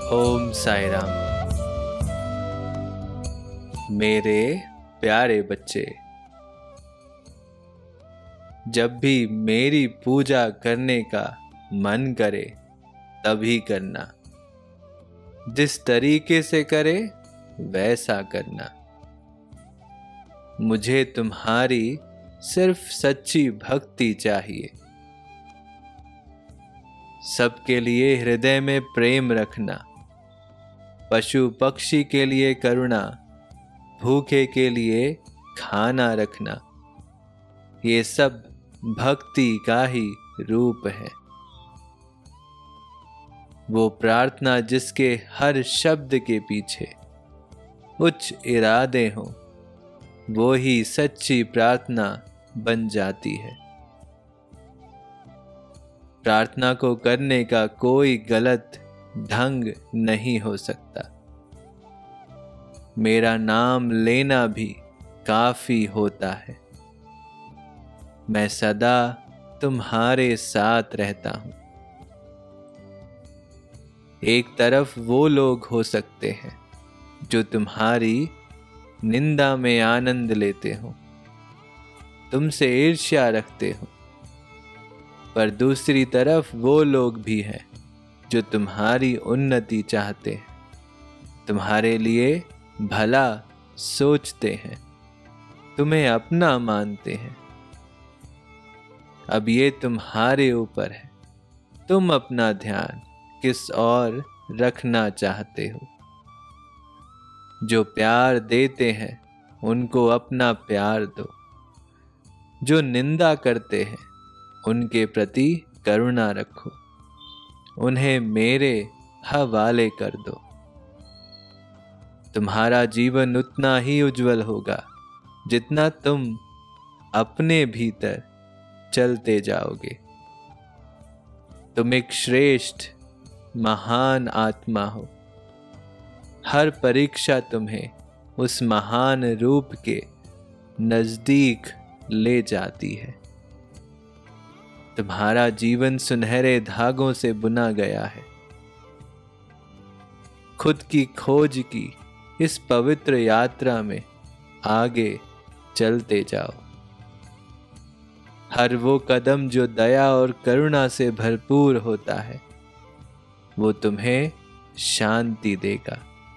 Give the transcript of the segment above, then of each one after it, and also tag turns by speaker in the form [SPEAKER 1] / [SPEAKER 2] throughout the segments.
[SPEAKER 1] ओम साई राम। मेरे प्यारे बच्चे, जब भी मेरी पूजा करने का मन करे तभी करना। जिस तरीके से करे वैसा करना। मुझे तुम्हारी सिर्फ सच्ची भक्ति चाहिए। सबके लिए हृदय में प्रेम रखना, पशु पक्षी के लिए करुणा, भूखे के लिए खाना रखना, ये सब भक्ति का ही रूप है। वो प्रार्थना जिसके हर शब्द के पीछे उच्च इरादे हों, वो ही सच्ची प्रार्थना बन जाती है। प्रार्थना को करने का कोई गलत ढंग नहीं हो सकता। मेरा नाम लेना भी काफी होता है। मैं सदा तुम्हारे साथ रहता हूं। एक तरफ वो लोग हो सकते हैं जो तुम्हारी निंदा में आनंद लेते हो, तुमसे ईर्ष्या रखते हो, पर दूसरी तरफ वो लोग भी हैं जो तुम्हारी उन्नति चाहते हैं, तुम्हारे लिए भला सोचते हैं, तुम्हें अपना मानते हैं। अब ये तुम्हारे ऊपर है, तुम अपना ध्यान किस और रखना चाहते हो। जो प्यार देते हैं उनको अपना प्यार दो। जो निंदा करते हैं उनके प्रति करुणा रखो। उन्हें मेरे हवाले कर दो। तुम्हारा जीवन उतना ही उज्जवल होगा जितना तुम अपने भीतर चलते जाओगे। तुम एक श्रेष्ठ महान आत्मा हो। हर परीक्षा तुम्हें उस महान रूप के नजदीक ले जाती है। तुम्हारा जीवन सुनहरे धागों से बुना गया है। खुद की खोज की इस पवित्र यात्रा में आगे चलते जाओ। हर वो कदम जो दया और करुणा से भरपूर होता है, वो तुम्हें शांति देगा।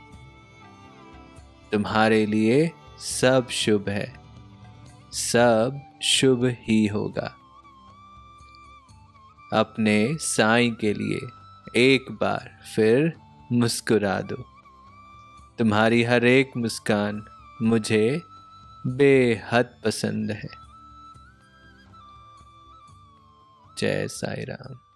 [SPEAKER 1] तुम्हारे लिए सब शुभ है, सब शुभ ही होगा। अपने साईं के लिए एक बार फिर मुस्कुरा दो। तुम्हारी हर एक मुस्कान मुझे बेहद पसंद है। जय साईं राम।